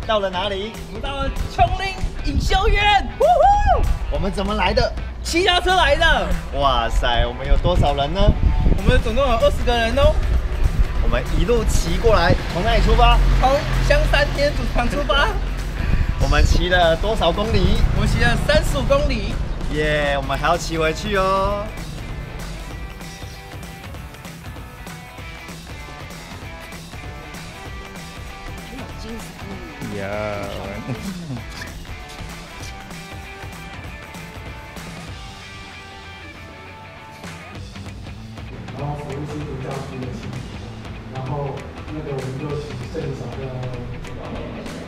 到了哪里？ 我们到了琼林影修院，呼呼！ 我们怎么来的？ 骑脚车来的。 哇塞，我们有多少人呢？ 我们总共有20个人哦。 我们一路骑过来，从哪里出发？ 从香山天主堂出发。 我们骑了多少公里？ 我们骑了35公里。 耶，我们还要骑回去哦。 呀， 然后服务师独家服务的情，然后那个我们就请郑嫂要。